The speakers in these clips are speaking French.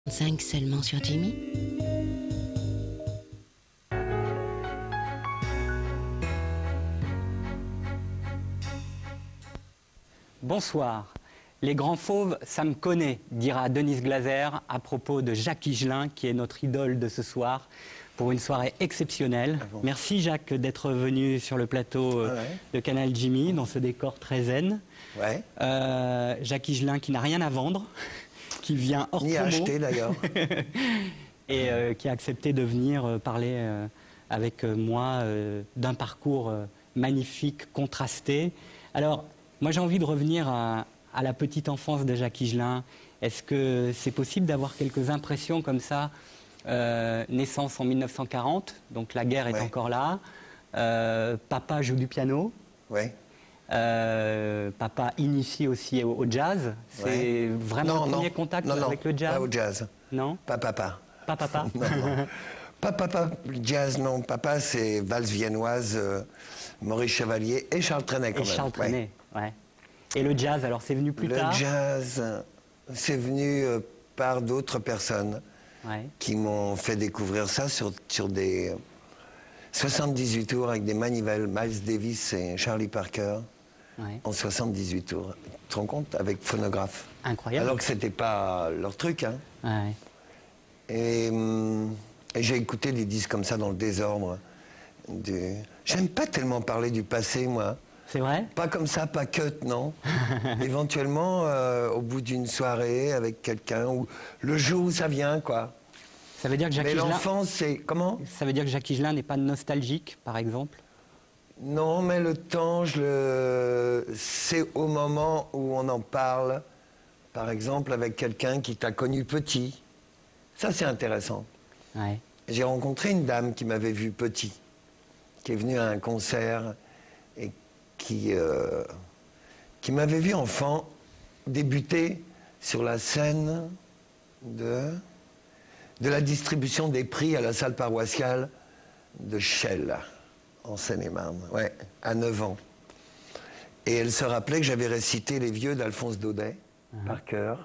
5 seulement sur Jimmy. Bonsoir. Les grands fauves, ça me connaît, dira Denise Glaser à propos de Jacques Higelin, qui est notre idole de ce soir, pour une soirée exceptionnelle. Ah bon. Merci Jacques d'être venu sur le plateau de Canal Jimmy, dans ce décor très zen. Ouais. Jacques Higelin qui n'a rien à vendre, qui vient hors Ni à promo. acheter d'ailleurs. Et qui a accepté de venir parler avec moi d'un parcours magnifique, contrasté. Alors, moi j'ai envie de revenir à la petite enfance de Jacques Higelin. Est-ce que c'est possible d'avoir quelques impressions comme ça? Naissance en 1940, donc la guerre est encore là. Papa joue du piano. Ouais. Papa initie aussi au jazz. C'est vraiment le premier contact avec le jazz? Pas au jazz. Non. Pas papa. Pas papa. Non, non. Pas papa, jazz, non. Papa, c'est valse viennoise, Maurice Chevalier et Charles Trenet quand même. Charles Trenet, ouais. Et le jazz, alors c'est venu plus tard? Le jazz, c'est venu par d'autres personnes qui m'ont fait découvrir ça sur des 78 tours avec des manivelles, Miles Davis et Charlie Parker. En 78 tours. Tu te rends compte? Avec phonographe. Incroyable. Alors que c'était pas leur truc, hein. Ouais. Et j'ai écouté des disques comme ça dans le désordre. J'aime pas tellement parler du passé, moi. C'est vrai? Pas comme ça, pas cut, non. Éventuellement, au bout d'une soirée avec quelqu'un, ou le jour où ça vient, quoi. Ça veut dire que Jacques Higelin... Mais l'enfance, c'est... Comment? Ça veut dire que Jacques Higelin n'est pas nostalgique, par exemple? Non, mais le temps, c'est au moment où on en parle, par exemple, avec quelqu'un qui t'a connu petit. Ça, c'est intéressant. Ouais. J'ai rencontré une dame qui m'avait vu petit, qui est venue à un concert et qui m'avait vu enfant débuter sur la scène de la distribution des prix à la salle paroissiale de Chelles, en Seine-et-Marne, ouais, à 9 ans. Et elle se rappelait que j'avais récité Les Vieux d'Alphonse Daudet, par cœur.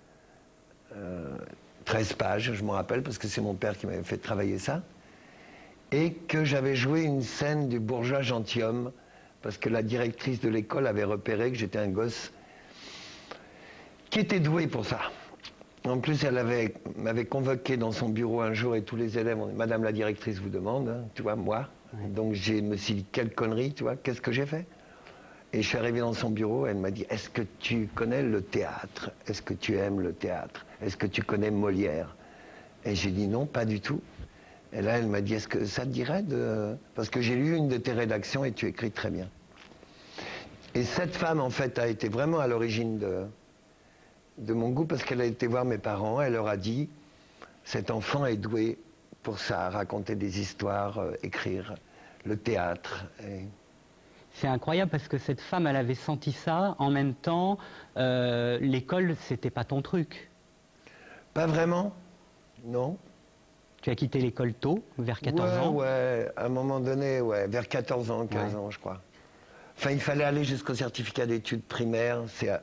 13 pages, je m'en rappelle, parce que c'est mon père qui m'avait fait travailler ça. Et que j'avais joué une scène du Bourgeois gentilhomme, parce que la directrice de l'école avait repéré que j'étais un gosse qui était doué pour ça. En plus, elle m'avait convoqué dans son bureau un jour et tous les élèves ont dit « Madame la directrice vous demande, hein, tu vois, moi ». Donc je me suis dit « Quelle connerie, tu vois, qu'est-ce que j'ai fait ?» Et je suis arrivé dans son bureau, elle m'a dit « Est-ce que tu connais le théâtre? Est-ce que tu aimes le théâtre? Est-ce que tu connais Molière ?» Et j'ai dit « Non, pas du tout ». Et là, elle m'a dit « Est-ce que ça te dirait de... » Parce que j'ai lu une de tes rédactions et tu écris très bien. Et cette femme, en fait, a été vraiment à l'origine de mon goût, parce qu'elle a été voir mes parents, elle leur a dit « Cet enfant est doué pour ça, raconter des histoires, écrire, le théâtre. » C'est incroyable parce que cette femme, elle avait senti ça. En même temps, l'école, c'était pas ton truc. Pas vraiment, non. Tu as quitté l'école tôt, vers 14 ans? Ouais, à un moment donné, ouais, vers 14 ans, 15 ans, je crois. Enfin, il fallait aller jusqu'au certificat d'études primaires,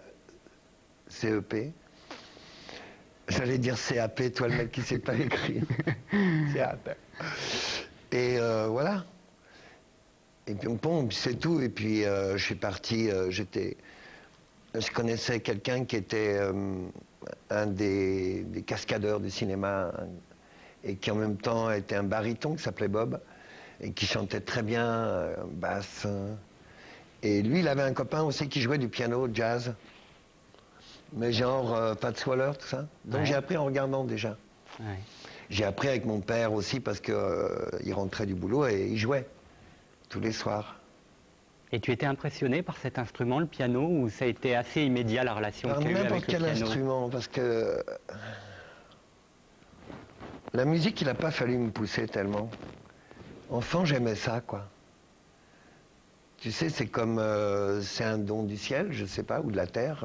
CEP. J'allais dire CAP, toi le mec qui sait pas écrire. CAP. Et voilà. Et puis bon, c'est tout. Et puis je suis parti, je connaissais quelqu'un qui était un des cascadeurs du cinéma et qui en même temps était un baryton qui s'appelait Bob et qui chantait très bien, basse. Et lui, il avait un copain aussi qui jouait du piano, jazz. Mais genre Fats Waller, tout ça. Donc j'ai appris en regardant déjà. J'ai appris avec mon père aussi parce qu'il rentrait du boulot et il jouait tous les soirs. Et tu étais impressionné par cet instrument, le piano, ou ça a été assez immédiat la relation que tu as eue avec le piano? N'importe quel instrument, parce que la musique, il n'a pas fallu me pousser tellement. Enfant, j'aimais ça, quoi. Tu sais, c'est comme... c'est un don du ciel, je sais pas, ou de la terre.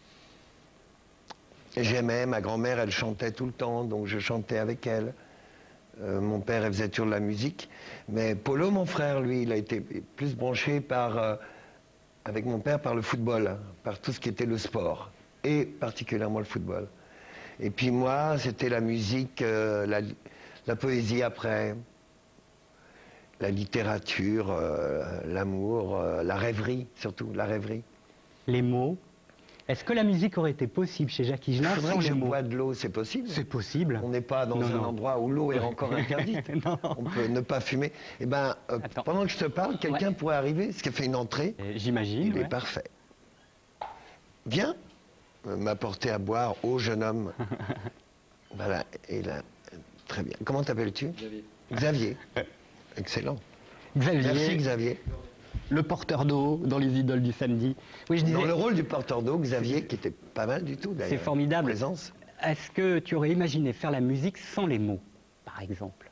J'aimais, ma grand-mère, elle chantait tout le temps, donc je chantais avec elle. Mon père, il faisait toujours de la musique. Mais Polo, mon frère, lui, il a été plus branché avec mon père par le football, par tout ce qui était le sport, et particulièrement le football. Et puis moi, c'était la musique, la poésie après, la littérature, l'amour, la rêverie, surtout, la rêverie. Les mots. Est-ce que la musique aurait été possible chez Jacques Higelin Faudrait sans que les je mots? bois de l'eau, c'est possible. C'est possible. On n'est pas dans un endroit où l'eau est encore interdite. Non. On peut ne pas fumer. Eh bien, pendant que je te parle, quelqu'un pourrait arriver, ce qui fait une entrée. J'imagine. Il est parfait. Viens m'apporter à boire, ô jeune homme. Voilà, et là, très bien. Comment t'appelles-tu? Xavier. Xavier. Excellent. Xavier, Merci Xavier. le porteur d'eau dans les idoles du samedi. Oui, je disais, Dans le rôle du porteur d'eau, Xavier, qui était pas mal du tout d'ailleurs. c'est formidable. Présence. Est-ce que tu aurais imaginé faire la musique sans les mots, par exemple?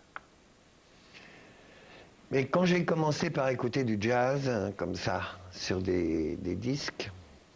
Mais quand j'ai commencé par écouter du jazz, comme ça, sur des disques,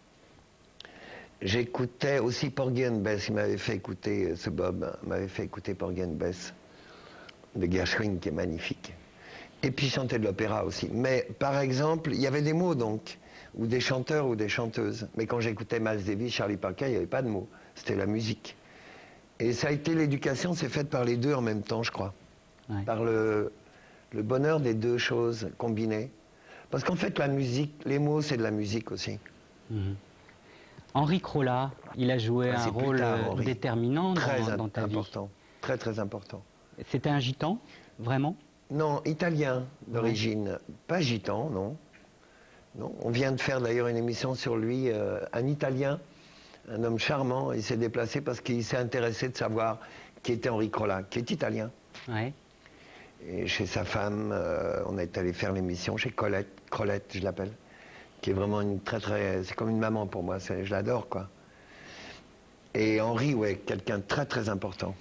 j'écoutais aussi Porgy and Bess. Il m'avait fait écouter, ce Bob m'avait fait écouter Porgy and Bess de Gershwin, qui est magnifique. Et puis chanter de l'opéra aussi. Mais par exemple, il y avait des mots donc, ou des chanteurs ou des chanteuses. Mais quand j'écoutais Miles Davis, Charlie Parker, il n'y avait pas de mots. C'était la musique. Et ça a été l'éducation, c'est faite par les deux en même temps, je crois. Ouais. Par le bonheur des deux choses combinées. Parce qu'en fait, la musique, les mots, c'est de la musique aussi. Mhm. Henri Crolla, il a joué un c'est plus rôle tard, Henri. déterminant Très dans ta vie. important. Très, très important. C'était un gitan, vraiment? Non, italien d'origine. Pas gitan, non. Non. On vient de faire d'ailleurs une émission sur lui, un Italien, un homme charmant. Il s'est déplacé parce qu'il s'est intéressé de savoir qui était Henri Crolla, qui est italien. Ouais. Et chez sa femme, on est allé faire l'émission chez Colette, Crolette, je l'appelle, qui est vraiment une très, c'est comme une maman pour moi, je l'adore, quoi. Et Henri, ouais, quelqu'un de très, très important.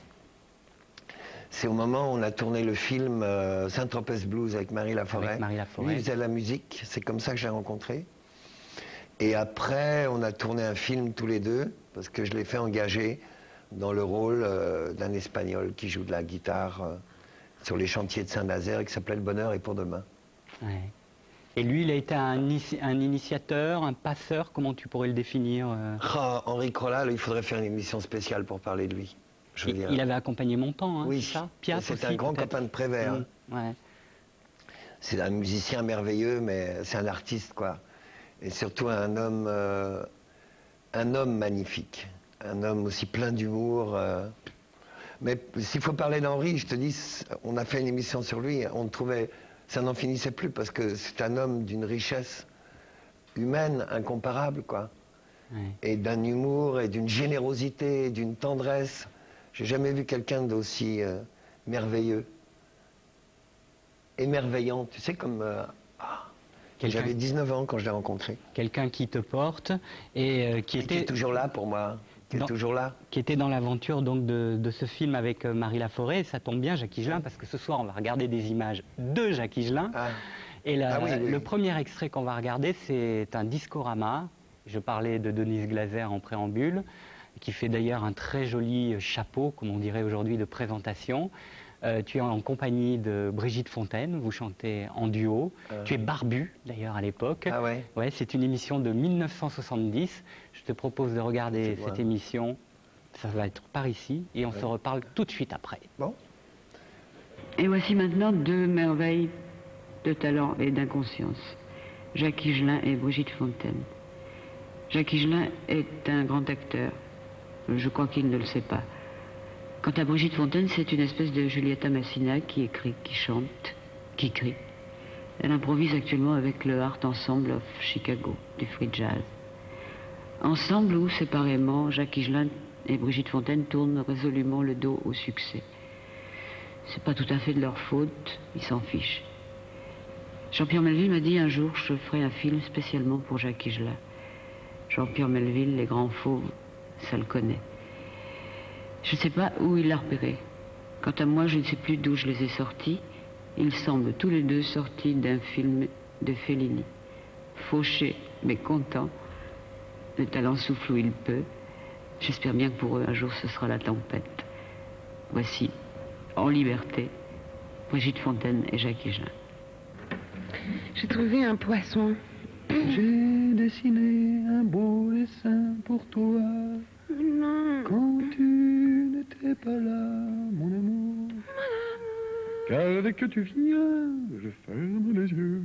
C'est au moment où on a tourné le film Saint-Tropez Blues avec Marie Laforêt. Avec Marie Laforêt. Lui, il faisait la musique, c'est comme ça que je l'ai rencontré. Et après, on a tourné un film tous les deux, parce que je l'ai fait engager dans le rôle d'un Espagnol qui joue de la guitare sur les chantiers de Saint-Nazaire, qui s'appelait Le Bonheur est pour demain. Ouais. Et lui, il a été un initiateur, un passeur, comment tu pourrais le définir? Ah, Henri Crolla, il faudrait faire une émission spéciale pour parler de lui. Je veux dire. Il avait accompagné Montand, hein, Oui, c'est ça? Piaf c'est aussi, un grand peut-être. copain de Prévert. Ouais. C'est un musicien merveilleux, mais c'est un artiste, quoi. Et surtout un homme magnifique. Un homme aussi plein d'humour. Mais s'il faut parler d'Henri, je te dis, on a fait une émission sur lui, on trouvait, ça n'en finissait plus, parce que c'est un homme d'une richesse humaine incomparable, quoi. Ouais. Et d'un humour, et d'une générosité, et d'une tendresse. J'ai jamais vu quelqu'un d'aussi merveilleux. Émerveillant, tu sais, comme... J'avais 19 ans quand je l'ai rencontré. Quelqu'un qui te porte et qui Et était... qui est toujours là pour moi, qui est toujours là. Qui était dans l'aventure donc de ce film avec Marie Laforêt. Et ça tombe bien, Jacques Higelin, parce que ce soir, on va regarder des images de Jacques Higelin. Ah. Et Oui. le premier extrait qu'on va regarder, c'est un discorama. Je parlais de Denise Glaser en préambule, qui fait d'ailleurs un très joli chapeau, comme on dirait aujourd'hui, de présentation. Tu es en compagnie de Brigitte Fontaine, vous chantez en duo. Tu es barbu, d'ailleurs, à l'époque. Ah ouais. Ouais, c'est une émission de 1970. Je te propose de regarder cette émission. Ça va être par ici, et on se reparle tout de suite après. Bon. Et voici maintenant deux merveilles de talent et d'inconscience. Jacques Higelin et Brigitte Fontaine. Jacques Higelin est un grand acteur. Je crois qu'il ne le sait pas. Quant à Brigitte Fontaine, c'est une espèce de Julieta Massina qui écrit, qui chante, qui crie. Elle improvise actuellement avec le Art Ensemble of Chicago, du free jazz. Ensemble ou séparément, Jacques Higelin et Brigitte Fontaine tournent résolument le dos au succès. C'est pas tout à fait de leur faute, ils s'en fichent. Jean-Pierre Melville m'a dit un jour, je ferai un film spécialement pour Jacques Higelin. Jean-Pierre Melville, les grands fauves, ça le connaît. Je ne sais pas où il l'a repéré. Quant à moi, je ne sais plus d'où je les ai sortis. Ils semblent tous les deux sortis d'un film de Fellini. Fauchés, mais contents. Le talent souffle où il peut. J'espère bien que pour eux, un jour, ce sera la tempête. Voici, en liberté, Brigitte Fontaine et Jacques Higelin. J'ai trouvé un poisson. J'ai dessiné un beau dessin pour toi. Non. Quand tu t'es pas là, mon amour. Car dès que tu viens, je ferme les yeux.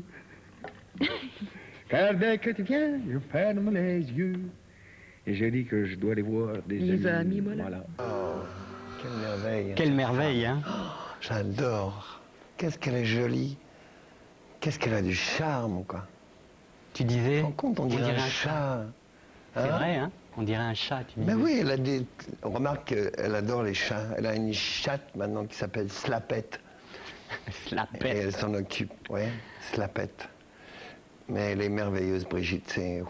Car dès que tu viens, je ferme les yeux. Et j'ai dit que je dois aller voir des Les amis. amis, voilà. Oh, quelle merveille. Quelle merveille, hein? J'adore. Qu'est-ce qu'elle est jolie. Qu'est-ce qu'elle a du charme, quoi. Tu disais... Tu te rends compte, on dirait un chat. C'est vrai, hein? On dirait un chat, tu disais. Mais oui, elle a des... On remarque qu'elle adore les chats. Elle a une chatte maintenant qui s'appelle Slapette. Et Slapette. elle s'en occupe, ouais, Slapette. Mais elle est merveilleuse, Brigitte.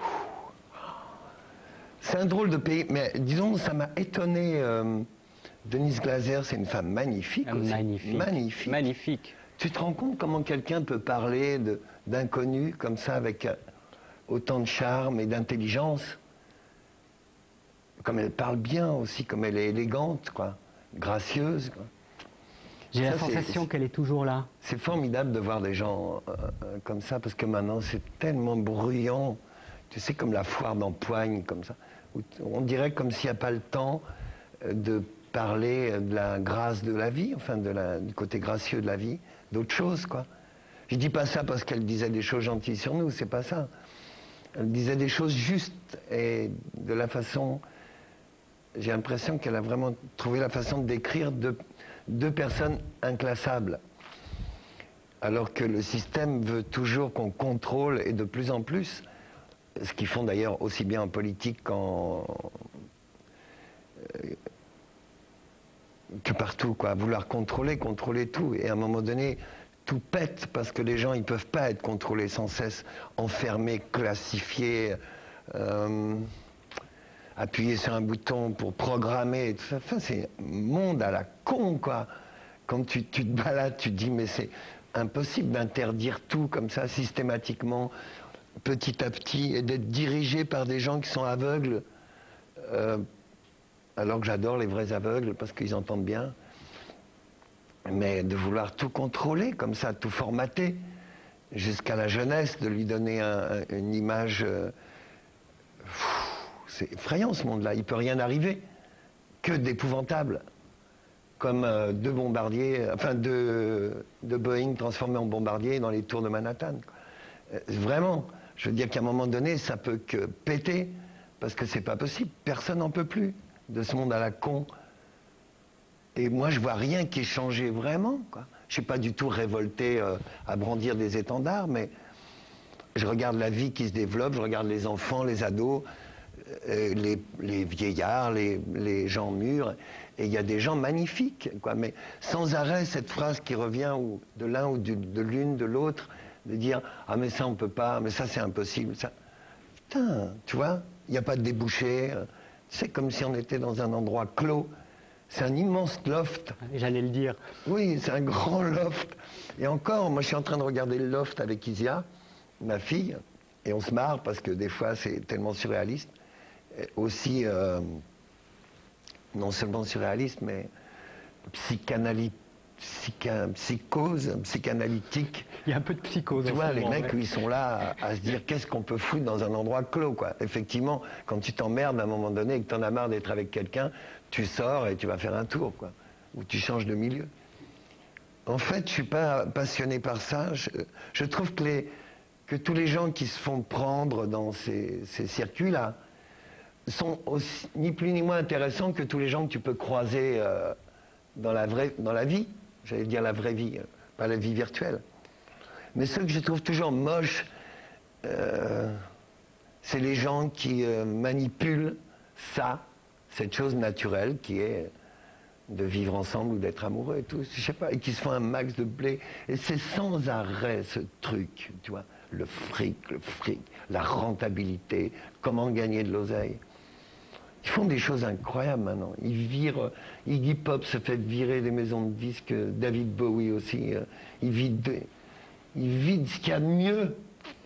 C'est un drôle de pays. Mais disons, ça m'a étonné. Denise Glaser, c'est une femme magnifique aussi. Magnifique. Magnifique. Magnifique. Tu te rends compte comment quelqu'un peut parler d'inconnu comme ça, avec autant de charme et d'intelligence? Comme elle parle bien aussi, comme elle est élégante, quoi. Gracieuse, quoi. J'ai la Ça, sensation qu'elle est toujours là. C'est formidable de voir des gens comme ça, parce que maintenant, c'est tellement bruyant. Tu sais, comme la foire d'Empoigne, comme ça. Où on dirait comme s'il n'y a pas le temps de parler de la grâce de la vie, enfin, du côté gracieux de la vie, d'autre chose, quoi. Je dis pas ça parce qu'elle disait des choses gentilles sur nous, c'est pas ça. Elle disait des choses justes et de la façon... J'ai l'impression qu'elle a vraiment trouvé la façon de décrire deux personnes inclassables. Alors que le système veut toujours qu'on contrôle, et de plus en plus, ce qu'ils font d'ailleurs aussi bien en politique que partout, quoi. Vouloir contrôler tout. Et à un moment donné, tout pète parce que les gens, ils peuvent pas être contrôlés sans cesse, enfermés, classifiés, appuyer sur un bouton pour programmer et tout ça. Enfin, c'est un monde à la con, quoi. Quand tu te balades, tu te dis, mais c'est impossible d'interdire tout comme ça, systématiquement, petit à petit, et d'être dirigé par des gens qui sont aveugles, alors que j'adore les vrais aveugles, parce qu'ils entendent bien. Mais de vouloir tout contrôler, comme ça, tout formater, jusqu'à la jeunesse, de lui donner une image... c'est effrayant, ce monde-là. Il ne peut rien arriver. Que d'épouvantable. Comme deux bombardiers, enfin deux Boeing transformés en bombardiers dans les tours de Manhattan. Vraiment, je veux dire qu'à un moment donné, ça peut que péter, parce que c'est pas possible. Personne n'en peut plus de ce monde à la con. Et moi, je vois rien qui ait changé vraiment, quoi. Je suis pas du tout révolté à brandir des étendards, mais je regarde la vie qui se développe, je regarde les enfants, les ados, les vieillards, les gens mûrs, et il y a des gens magnifiques, quoi. Mais sans arrêt, cette phrase qui revient de l'un ou de l'une, de l'autre, de dire « Ah, mais ça, on peut pas, mais ça, c'est impossible. » Ça... Putain, tu vois, il n'y a pas de débouché. C'est comme si on était dans un endroit clos. C'est un immense loft. J'allais le dire. Oui, c'est un grand loft. Et encore, moi, je suis en train de regarder le loft avec Isia, ma fille, et on se marre parce que des fois, c'est tellement surréaliste. Et aussi, non seulement surréaliste, mais psychanalytique. Il y a un peu de psychose. Tu vois, les moment, mecs, ils sont là à se dire qu'est-ce qu'on peut foutre dans un endroit clos, quoi. Effectivement, quand tu t'emmerdes à un moment donné et que tu en as marre d'être avec quelqu'un, tu sors et tu vas faire un tour, quoi. Ou tu changes de milieu. En fait, je suis pas passionné par ça. Je trouve que tous les gens qui se font prendre dans ces circuits-là sont aussi, ni plus ni moins intéressants que tous les gens que tu peux croiser dans la vie. J'allais dire la vraie vie, pas la vie virtuelle. Mais ceux que je trouve toujours moches, c'est les gens qui manipulent cette chose naturelle qui est de vivre ensemble ou d'être amoureux et tout, je sais pas, et qui se font un max de blé. Et c'est sans arrêt ce truc, tu vois, le fric, la rentabilité, comment gagner de l'oseille. Ils font des choses incroyables maintenant. Ils virent, Iggy Pop se fait virer des maisons de disques, David Bowie aussi, ils vident ce qu'il y a de mieux.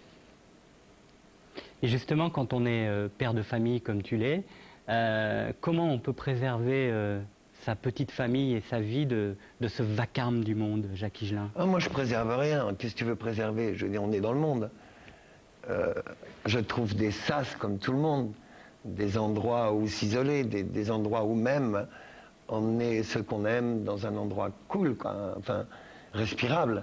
Et justement, quand on est père de famille comme tu l'es, comment on peut préserver sa petite famille et sa vie de ce vacarme du monde, Jacques Higelin? Moi, je préserve rien. Qu'est-ce que tu veux préserver? Je veux dire, on est dans le monde. Je trouve des sas comme tout le monde, des endroits où s'isoler, des endroits où même emmener ceux qu'on aime dans un endroit cool, quoi, enfin, respirable.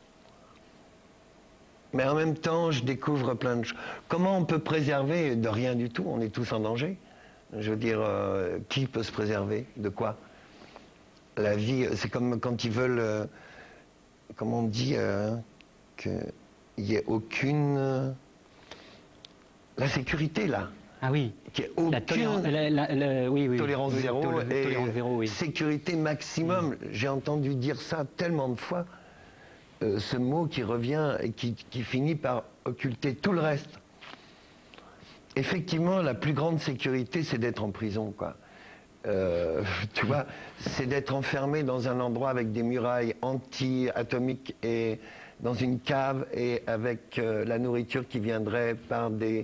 Mais en même temps, je découvre plein de choses. Comment on peut préserver de rien du tout? On est tous en danger. Je veux dire, qui peut se préserver? De quoi? La vie, c'est comme quand ils veulent, comment on dit, qu'il n'y ait aucune... la sécurité, là. Ah oui. Qu'il n'y ait aucune tolérance zéro et tolérance zéro, oui. sécurité maximum. J'ai entendu dire ça tellement de fois. Ce mot qui revient et qui finit par occulter tout le reste. Effectivement, la plus grande sécurité, c'est d'être en prison, quoi. Tu vois, c'est d'être enfermé dans un endroit avec des murailles anti-atomiques et dans une cave et avec la nourriture qui viendrait par des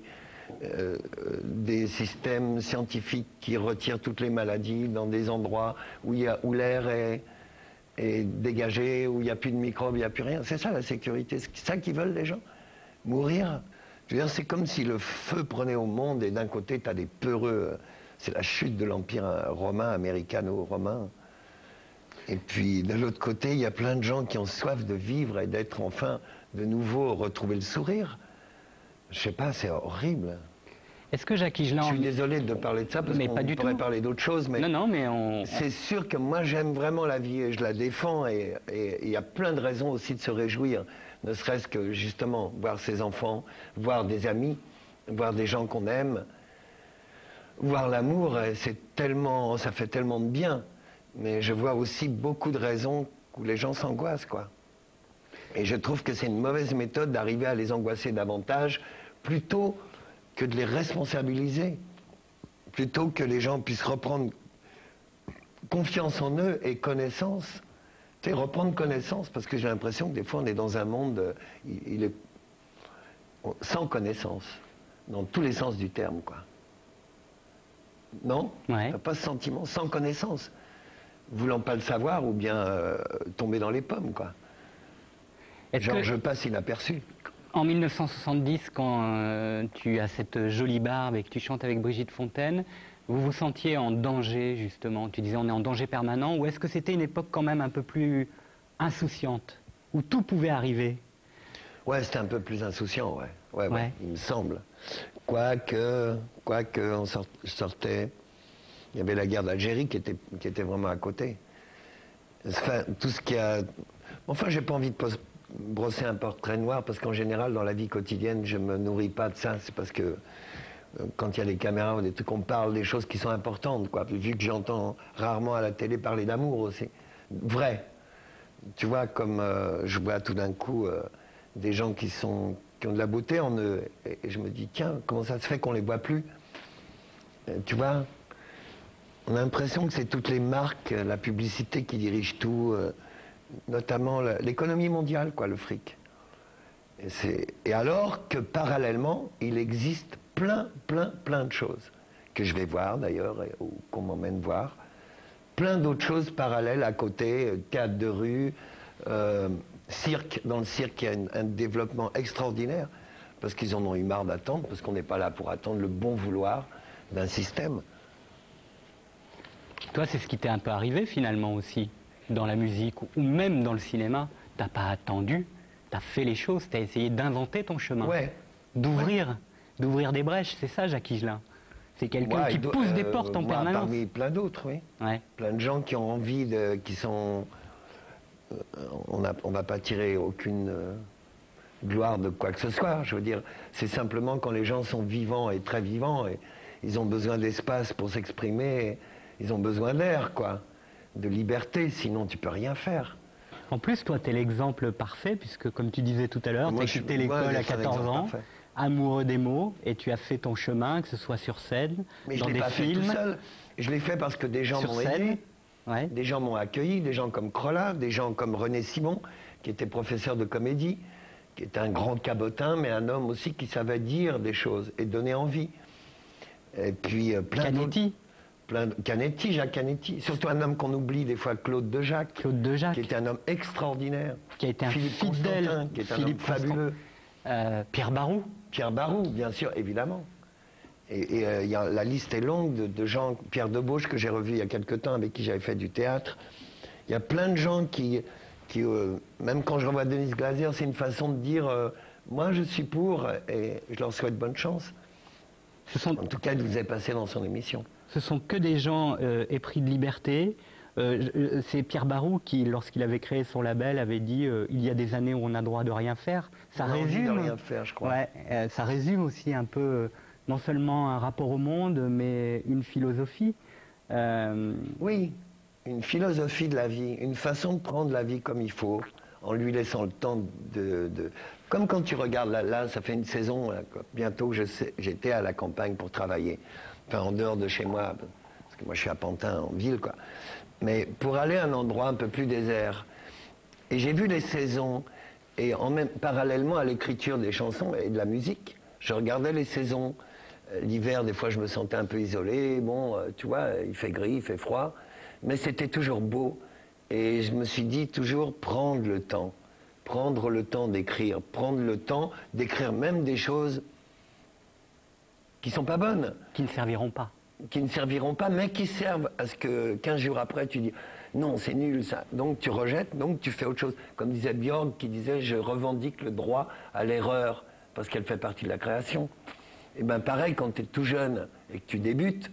systèmes scientifiques qui retirent toutes les maladies dans des endroits où l'air est dégagé, où il n'y a plus de microbes, il n'y a plus rien. C'est ça la sécurité, c'est ça qu'ils veulent les gens. Mourir. Je veux dire, c'est comme si le feu prenait au monde et d'un côté tu as des peureux, c'est la chute de l'empire romain, américano-romain. Et puis de l'autre côté, il y a plein de gens qui ont soif de vivre et d'être enfin de nouveau retrouver le sourire. Je sais pas, c'est horrible. Est-ce que Jacques Higelin... Je suis désolé de parler de ça parce qu'on pourrait parler d'autres choses, mais, non, mais c'est sûr que moi j'aime vraiment la vie et je la défends et il y a plein de raisons aussi de se réjouir, ne serait-ce que justement voir ses enfants, voir des amis, voir des gens qu'on aime, voir l'amour, c'est tellement, ça fait tellement de bien, mais je vois aussi beaucoup de raisons où les gens s'angoissent, quoi. Et je trouve que c'est une mauvaise méthode d'arriver à les angoisser davantage, plutôt que de les responsabiliser, plutôt que les gens puissent reprendre confiance en eux et connaissance. Tu sais, reprendre connaissance, parce que j'ai l'impression que des fois on est dans un monde, il est sans connaissance, dans tous les sens du terme, quoi. Non? Ouais. T'as pas ce sentiment, sans connaissance, voulant pas le savoir ou bien tomber dans les pommes, quoi. Genre, je passe inaperçu. En 1970, quand tu as cette jolie barbe et que tu chantes avec Brigitte Fontaine, vous vous sentiez en danger, justement? Tu disais on est en danger permanent, ou est-ce que c'était une époque quand même un peu plus insouciante, où tout pouvait arriver? Ouais, c'était un peu plus insouciant, ouais. Ouais, il me semble. Quoique on sortait, il y avait la guerre d'Algérie qui était vraiment à côté. Enfin, tout ce qui a... Enfin, j'ai pas envie de brosser un portrait noir, parce qu'en général, dans la vie quotidienne, je me nourris pas de ça. C'est parce que quand il y a des caméras ou des trucs, on parle des choses qui sont importantes, quoi. Vu que j'entends rarement à la télé parler d'amour aussi. Vrai. Tu vois, comme je vois tout d'un coup des gens qui ont de la beauté en eux, et je me dis, tiens, comment ça se fait qu'on les voit plus? Tu vois, on a l'impression que c'est toutes les marques, la publicité qui dirige tout, notamment l'économie mondiale, quoi, le fric. Et alors que parallèlement, il existe plein de choses que je vais voir d'ailleurs, ou qu'on m'emmène voir, plein d'autres choses parallèles à côté, théâtre de rue, cirque. Dans le cirque, il y a un développement extraordinaire, parce qu'ils en ont eu marre d'attendre, parce qu'on n'est pas là pour attendre le bon vouloir d'un système. Toi, c'est ce qui t'est un peu arrivé finalement aussi, dans la musique ou même dans le cinéma. T'as pas attendu, t'as fait les choses, t'as essayé d'inventer ton chemin. Ouais. D'ouvrir des brèches, c'est ça Jacques Higelin. C'est quelqu'un qui pousse des portes en permanence. Parmi plein d'autres, oui. Ouais. Plein de gens qui ont envie qui sont... on va pas tirer aucune gloire de quoi que ce soit. Je veux dire, c'est simplement quand les gens sont vivants et très vivants, et ils ont besoin d'espace pour s'exprimer, ils ont besoin d'air, quoi, de liberté, sinon tu peux rien faire. En plus, toi, tu es l'exemple parfait, puisque comme tu disais tout à l'heure, tu as quitté l'école à 14 ans, parfait. Amoureux des mots, et tu as fait ton chemin, que ce soit sur scène, mais dans des films. Mais je l'ai pas fait tout seul. Je l'ai fait parce que des gens m'ont aidé. Ouais. Des gens m'ont accueilli, des gens comme Crolla, des gens comme René Simon, qui était professeur de comédie, qui était un grand cabotin, mais un homme aussi qui savait dire des choses et donner envie. Et puis plein Canetti. Canetti, Jacques Canetti. Surtout un homme qu'on oublie des fois, Claude Dejac. Claude Dejac. Qui était un homme extraordinaire. Qui a été un Philippe fidèle. Constantin, qui est un homme fabuleux. Pierre Barou. Pierre Barou, bien sûr, évidemment. La liste est longue de gens, Pierre Debauche, que j'ai revu il y a quelque temps, avec qui j'avais fait du théâtre. Il y a plein de gens qui même quand je revois Denise Glaser, c'est une façon de dire moi je suis pour, et je leur souhaite bonne chance. En tout cas, de vous avez passé dans son émission. Ce sont que des gens épris de liberté. C'est Pierre Barou qui, lorsqu'il avait créé son label, avait dit il y a des années où on a droit de rien faire. Ça résume. De rien faire, je crois. Ouais, ça résume aussi un peu non seulement un rapport au monde, mais une philosophie. Oui, une philosophie de la vie, une façon de prendre la vie comme il faut, en lui laissant le temps de... Comme quand tu regardes, là ça fait une saison, là, bientôt j'étais à la campagne pour travailler, enfin en dehors de chez moi, parce que moi je suis à Pantin, en ville, quoi. Mais pour aller à un endroit un peu plus désert. Et j'ai vu les saisons, et parallèlement à l'écriture des chansons et de la musique, je regardais les saisons. L'hiver, des fois, je me sentais un peu isolé. Bon, tu vois, il fait gris, il fait froid. Mais c'était toujours beau. Et je me suis dit toujours prendre le temps d'écrire, prendre le temps d'écrire même des choses qui sont pas bonnes. Qui ne serviront pas. Qui ne serviront pas, mais qui servent à ce que 15 jours après, tu dis non, c'est nul ça. Donc tu rejettes, donc tu fais autre chose. Comme disait Björk, qui disait je revendique le droit à l'erreur, parce qu'elle fait partie de la création. Et bien pareil, quand tu es tout jeune et que tu débutes,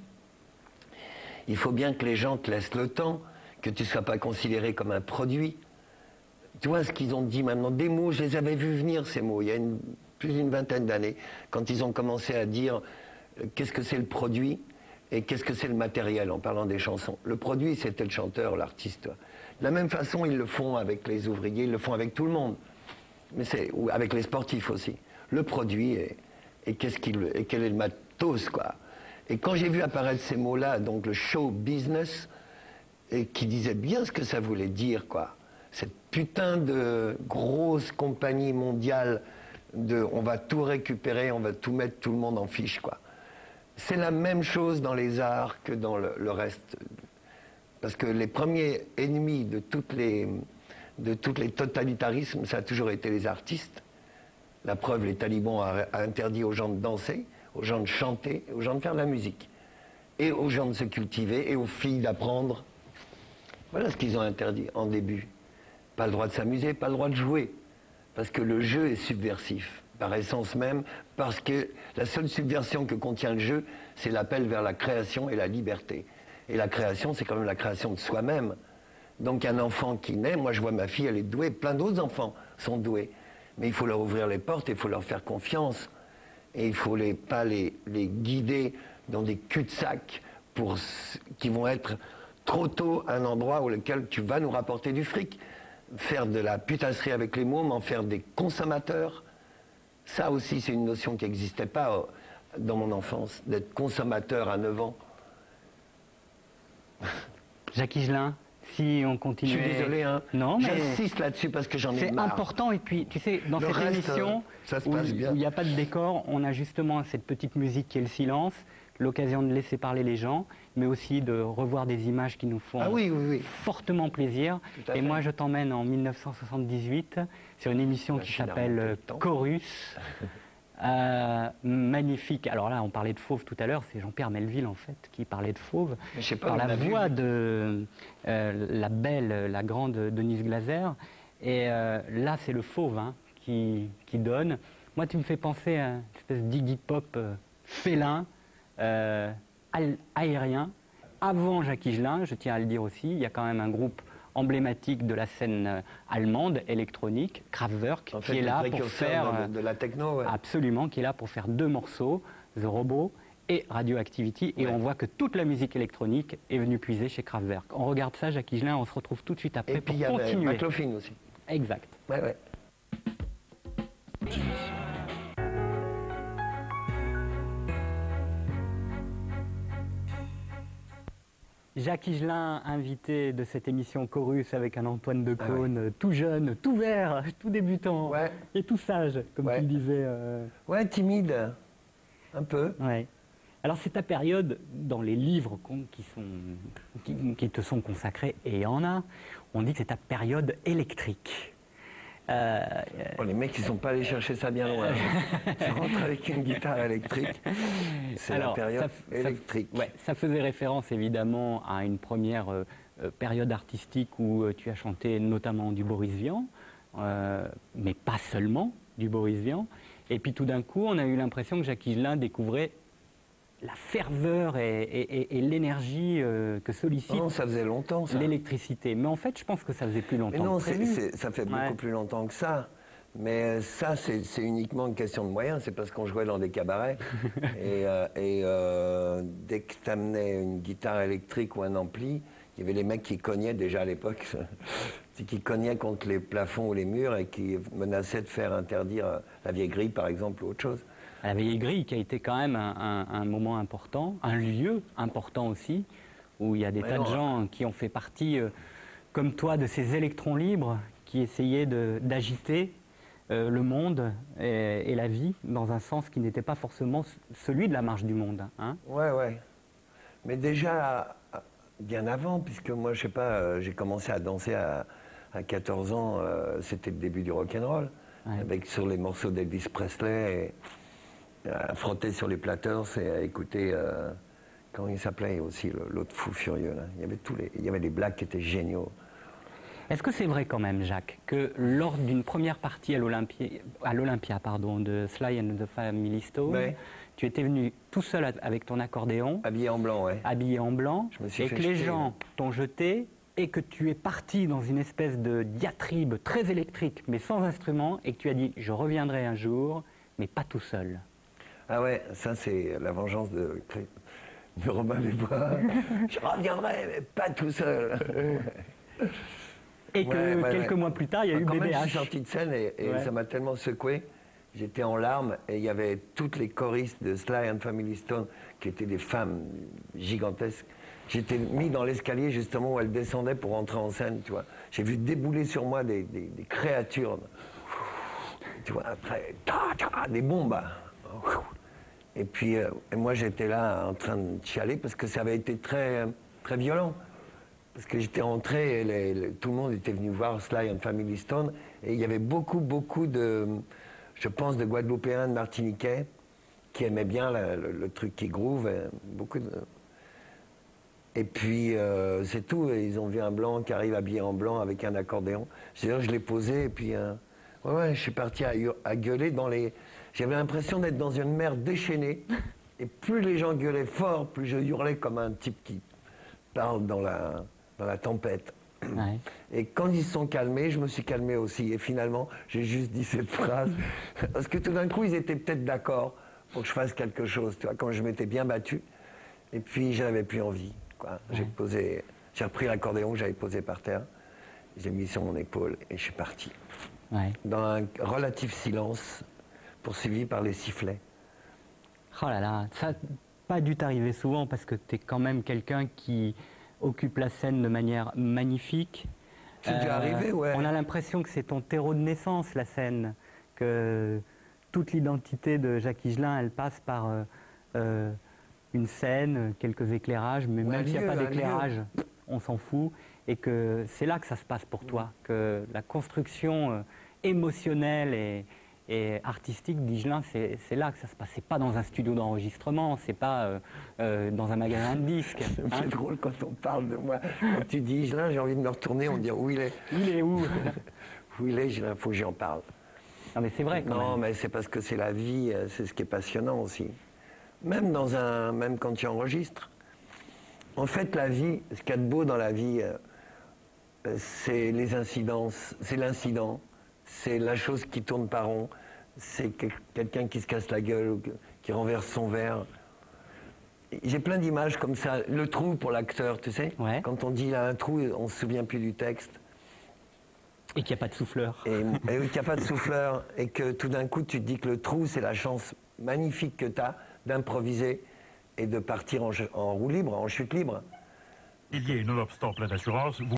il faut bien que les gens te laissent le temps, que tu ne sois pas considéré comme un produit. Tu vois ce qu'ils ont dit maintenant, des mots, je les avais vus venir ces mots, il y a plus d'une vingtaine d'années, quand ils ont commencé à dire qu'est-ce que c'est le produit et qu'est-ce que c'est le matériel en parlant des chansons. Le produit, c'était le chanteur, l'artiste. De la même façon, ils le font avec les ouvriers, ils le font avec tout le monde, mais ou avec les sportifs aussi. Le produit et quel est le matos, quoi. Et quand j'ai vu apparaître ces mots-là, donc le show business, et qui disait bien ce que ça voulait dire, quoi. Cette putain de grosse compagnie mondiale on va tout récupérer, on va tout mettre tout le monde en fiche, quoi. C'est la même chose dans les arts que dans le reste. Parce que les premiers ennemis de tous les totalitarismes, ça a toujours été les artistes. La preuve, les talibans ont interdit aux gens de danser, aux gens de chanter, aux gens de faire de la musique. Et aux gens de se cultiver, et aux filles d'apprendre. Voilà ce qu'ils ont interdit en début. Pas le droit de s'amuser, pas le droit de jouer. Parce que le jeu est subversif, par essence même, parce que la seule subversion que contient le jeu, c'est l'appel vers la création et la liberté. Et la création, c'est quand même la création de soi-même. Donc un enfant qui naît, moi je vois ma fille, elle est douée, plein d'autres enfants sont doués. Mais il faut leur ouvrir les portes, il faut leur faire confiance. Et il ne faut pas les guider dans des cul-de-sac qui vont être trop tôt un endroit auquel tu vas nous rapporter du fric. Faire de la putasserie avec les mômes, en faire des consommateurs. Ça aussi, c'est une notion qui n'existait pas dans mon enfance, d'être consommateur à 9 ans. Jacques Higelin, si on continue... Je suis désolé, hein. Non, mais j'insiste là-dessus parce que j'en ai marre. C'est important, et puis, tu sais, dans cette émission, ça se où passe bien. il n'y a pas de décor, on a justement cette petite musique qui est le silence, l'occasion de laisser parler les gens, mais aussi de revoir des images qui nous font fortement plaisir. Et moi, je t'emmène en 1978 sur une émission qui s'appelle Chorus. Magnifique. Alors là, on parlait de Fauve tout à l'heure, c'est Jean-Pierre Melville en fait qui parlait de Fauve. Mais je sais pas, par la voix de la grande Denise Glaser. Et là, c'est le Fauve qui donne. Moi, tu me fais penser à une espèce d'Iggy Pop félin, aérien. Avant Jacques Higelin, je tiens à le dire aussi, il y a quand même un groupe emblématique de la scène allemande électronique, Kraftwerk, qui est là pour faire de la techno, absolument, qui est là pour faire 2 morceaux, The Robot et Radioactivity, et on voit que toute la musique électronique est venue puiser chez Kraftwerk. On regarde ça, Jacques Higelin, on se retrouve tout de suite après pour continuer. Et puis il y a McLaughlin aussi. Exact. Ouais. Jacques Higelin, invité de cette émission Chorus avec un Antoine Decaune, tout jeune, tout vert, tout débutant et tout sage, comme tu le disais. Ouais, timide, un peu. Ouais. Alors c'est ta période, dans les livres qui te sont consacrés, et il y en a, on dit que c'est ta période électrique. Oh, les mecs, ils sont pas allés chercher ça bien loin. Je rentre avec une guitare électrique. C'est la période électrique. Ça faisait référence évidemment à une première période artistique où tu as chanté notamment du Boris Vian, mais pas seulement du Boris Vian. Et puis tout d'un coup, on a eu l'impression que Jacques Higelin découvrait la ferveur et l'énergie que sollicite ça faisait longtemps, ça. L'électricité. Mais en fait, je pense que ça faisait plus longtemps. Mais non, que prévu. Ça fait beaucoup plus longtemps que ça. Mais ça, c'est uniquement une question de moyens. C'est parce qu'on jouait dans des cabarets. et dès que tu amenais une guitare électrique ou un ampli, il y avait les mecs qui cognaient déjà à l'époque, qui cognaient contre les plafonds ou les murs et qui menaçaient de faire interdire la vieille grille, par exemple, ou autre chose. La vieille grille qui a été quand même un moment important, un lieu important aussi, où il y a des tas de gens qui ont fait partie, comme toi, de ces électrons libres qui essayaient d'agiter le monde et la vie dans un sens qui n'était pas forcément celui de la marche du monde. Hein. Ouais. Mais déjà, bien avant, puisque moi, je sais pas, j'ai commencé à danser à 14 ans, c'était le début du rock'n'roll, avec sur les morceaux d'Elvis Presley, à frotter sur les platters et à écouter, comment il s'appelait aussi, l'autre fou furieux, là. Il y avait les Blacks qui étaient géniaux. Est-ce que c'est vrai quand même, Jacques, que lors d'une première partie à l'Olympia de Sly and the Family Stone, tu étais venu tout seul avec ton accordéon, habillé en blanc, habillé en blanc, et que les gens t'ont jeté et que tu es parti dans une espèce de diatribe très électrique mais sans instrument et que tu as dit « je reviendrai un jour, mais pas tout seul ». Ah ouais, ça c'est la vengeance de Robin des Bois. Je reviendrai, mais pas tout seul. Et que quelques mois plus tard, il y a eu BBH. Je suis sorti de scène et ça m'a tellement secoué. J'étais en larmes et il y avait toutes les choristes de Sly and Family Stone qui étaient des femmes gigantesques. J'étais mis dans l'escalier justement où elles descendaient pour entrer en scène, tu vois. J'ai vu débouler sur moi des créatures, tu vois, après, des bombes. Et puis, moi j'étais là en train de chialer parce que ça avait été très, très violent. Parce que j'étais rentré et tout le monde était venu voir Sly and Family Stone et il y avait beaucoup de, je pense, de Guadeloupéens, de Martiniquais qui aimaient bien le truc qui groove, beaucoup de... Et puis c'est tout, et ils ont vu un blanc qui arrive habillé en blanc avec un accordéon. Je l'ai posé et puis je suis parti à gueuler dans les... J'avais l'impression d'être dans une mer déchaînée et plus les gens gueulaient fort, plus je hurlais comme un type qui parle dans la tempête. Ouais. Et quand ils se sont calmés, je me suis calmé aussi. Et finalement, j'ai juste dit cette phrase. Parce que tout d'un coup, ils étaient peut-être d'accord pour que je fasse quelque chose. Tu vois, quand je m'étais bien battu. Et puis, je n'avais plus envie. Ouais. J'ai repris l'accordéon que j'avais posé par terre. J'ai mis sur mon épaule et je suis parti. Ouais. Dans un relatif silence, poursuivi par les sifflets. Oh là là, ça n'a pas dû t'arriver souvent parce que tu es quand même quelqu'un qui occupe la scène de manière magnifique. C'est déjà arrivé, ouais. On a l'impression que c'est ton terreau de naissance, la scène, que toute l'identité de Jacques Higelin, elle passe par une scène, quelques éclairages, mais même s'il n'y a pas d'éclairage, on s'en fout, et que c'est là que ça se passe pour toi, que la construction émotionnelle et artistique d'Higelin, c'est là que ça se passe. C'est pas dans un studio d'enregistrement, c'est pas dans un magasin de disques. C'est drôle quand on parle de moi. Quand tu dis Higelin, j'ai envie de me retourner, on me dit où il est. Il est où? Où il est, Higelin, il faut que j'en parle. Non mais c'est vrai quand même. Non, mais c'est parce que c'est la vie, c'est ce qui est passionnant aussi. Même quand tu enregistres. En fait, la vie, ce qu'il y a de beau dans la vie, c'est les incidences, c'est l'incident. C'est la chose qui tourne par rond, c'est quelqu'un qui se casse la gueule, ou qui renverse son verre. J'ai plein d'images comme ça. Le trou pour l'acteur, tu sais, quand on dit il a un trou, on ne se souvient plus du texte. Et qu'il n'y a pas de souffleur. Et qu'il n'y a pas de souffleur, et que tout d'un coup tu te dis que le trou, c'est la chance magnifique que tu as d'improviser et de partir en roue libre, en chute libre. Il y a une nonobstant plein d'assurance.